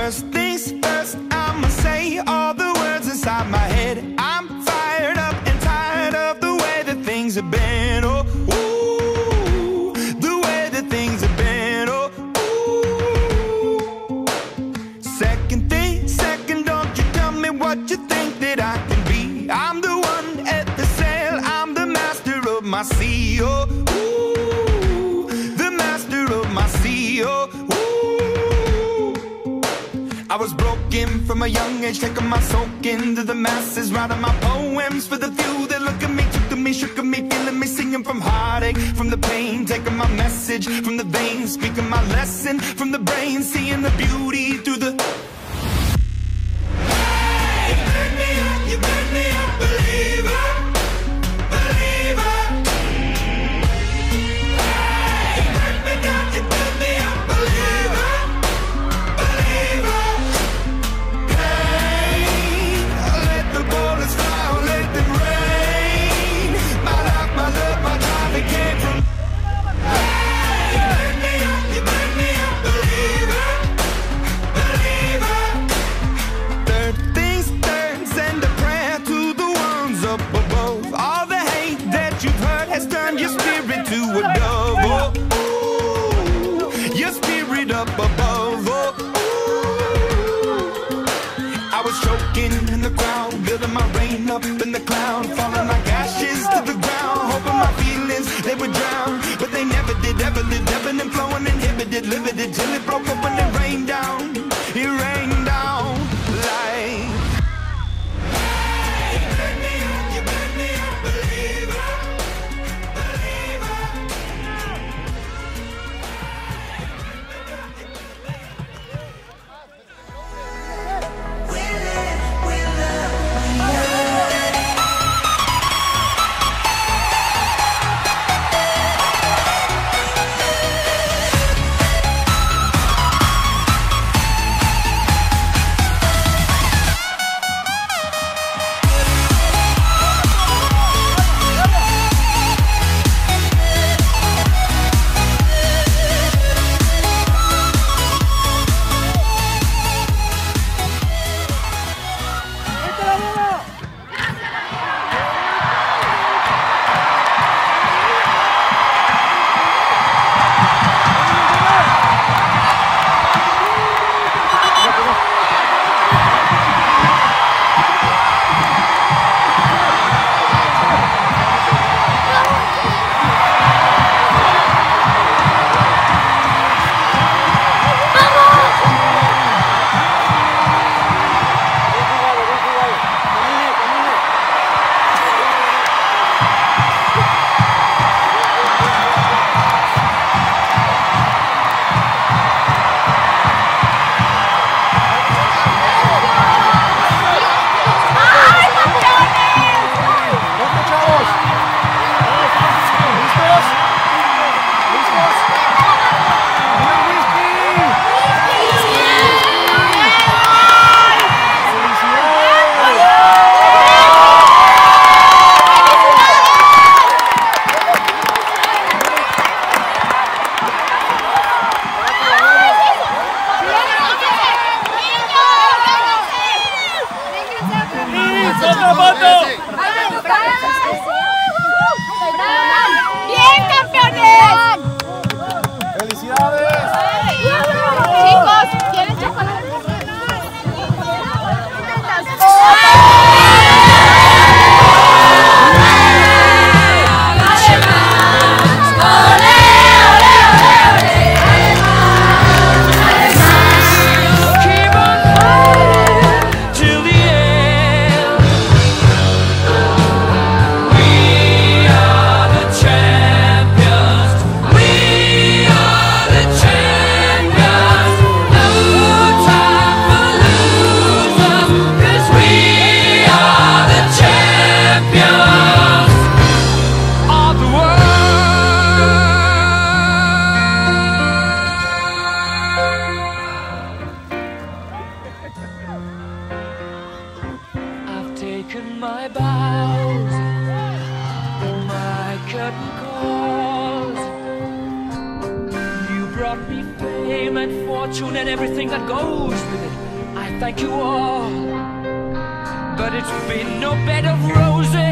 First things first, I'ma say all the words inside my head. I'm fired up and tired of the way that things have been. Oh, ooh, the way that things have been. Oh, ooh. Second thing, second, don't you tell me what you think that I can be. I'm the one at the sail, I'm the master of my sea. Oh, ooh, the master of my sea. Oh, ooh. I was broken from a young age, taking my soak into the masses, writing my poems for the few that look at me, took to me, shook at me, feeling me, singing from heartache, from the pain, taking my message from the veins, speaking my lesson from the brain, seeing the beauty through the... Hey, you burn me up, you burn me up, believer, believer. Hey, you burn me down, you burn me up, believer, believer. Hey, let the bullets fly, let them rain. My life, my love, my drive, it came from... Hey, you burn me up, you burn me up, believer, believer. Third things third, send a prayer to the ones up above. All the hate that you've heard has turned your spirit to a dove. Oh, ooh, your spirit up above. Oh, ooh. I was choking in the crowd, building my rain up in the cloud, falling like ashes to the ground, hoping my feelings they would drown, but they never did. Ever lived, ebbing and flowing, inhibited, limited, till it broke up and it rained down. It rained down like... Hey, you burn me up, you burn me up, believer, believer. ¡Bien, campeones! ¡Felicidades! Chicos, ¿quieren chocolate? Taken my bows, my curtain calls. You brought me fame and fortune and everything that goes with it. I thank you all, but it's been no bed of roses.